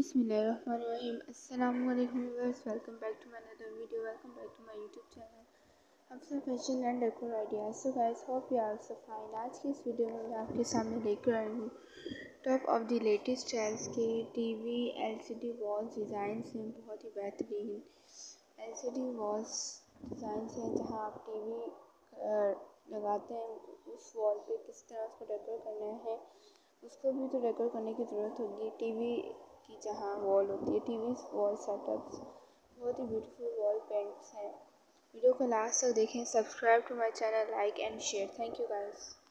बिस्मिल्लाहिर्रहमानिर्रहीम। अस्सलाम वालेकुम viewers, welcome back to my another video. Welcome back to my YouTube channel Afsa fashion and decor ideas. So guys, hope you are so fine. आज की इस video में मैं आपके सामने लेकर आई हूँ top of the latest styles के टीवी एलसीडी वॉल्स डिज़ाइंस हैं। बहुत ही बेहतरीन एलसीडी वॉल्स डिज़ाइंस हैं, जहाँ आप टीवी लगाते हैं उस वॉल पे किस तरह उसको डेकोर करना है, उसको भी तो डेकोर करने की ज़रूरत होगी। टीवी की जहाँ वॉल होती है, टीवी वॉल सेटअप्स बहुत ही ब्यूटीफुल वॉल पेंट्स हैं। वीडियो को लास्ट तक देखें। Subscribe to my channel, like and share. Thank you guys.